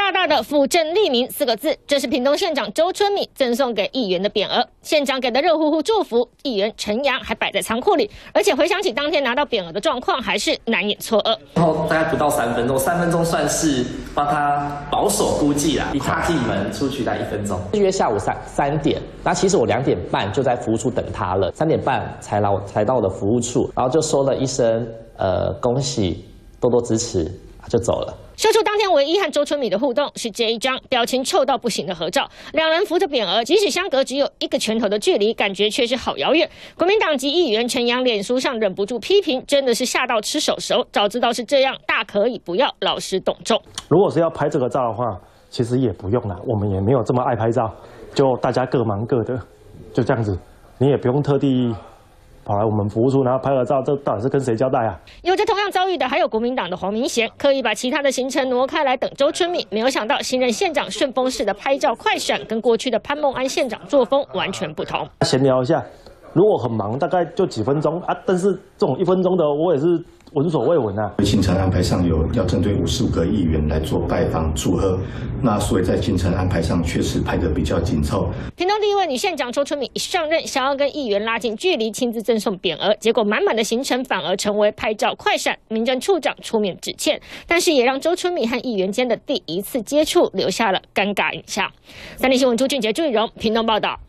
大大的富镇利民4个字，这是屏东县长周春米赠送给议员的匾额。县长给的热乎乎祝福，议员陈阳还摆在仓库里，而且回想起当天拿到匾额的状况，还是难掩错愕。 然后大概不到3分钟，3分钟算是帮他保守估计啦，一踏进门出去才1分钟。 约下午3点，那其实我2点半就在服务处等他了，3点半才到我的服务处，然后就说了一声恭喜，多多支持，就走了。 秀出当天唯一和周春米的互动是这一张表情臭到不行的合照，两人扶着匾额，即使相隔只有1个拳头的距离，感觉却是好遥远。国民党籍议员陈阳脸书上忍不住批评，真的是吓到吃手熟，早知道是这样，大可以不要劳师动众。 如果是要拍这个照的话，其实也不用啦，我们也没有这么爱拍照，就大家各忙各的，就这样子，你也不用特地跑来我们服务处，然后拍个照，这到底是跟谁交代啊？ 有着同样遭遇的还有国民党的黄明贤，刻意把其他的行程挪开来等周春米，没有想到新任县长顺风式的拍照快闪，跟过去的潘孟安县长作风完全不同。 闲聊一下，如果很忙，大概就几分钟啊，但是这种1分钟的，我也是闻所未闻啊。 行程安排上有要针对55个议员来做拜访祝贺，那所以在行程安排上确实排得比较紧凑。 屏东第一位女县长周春米一上任，想要跟议员拉近距离，亲自赠送匾额，结果满满的行程反而成为拍照快闪。民政处长出面致歉，但是也让周春米和议员间的第一次接触留下了尴尬印象。3立新闻朱俊杰、朱以荣屏东报道。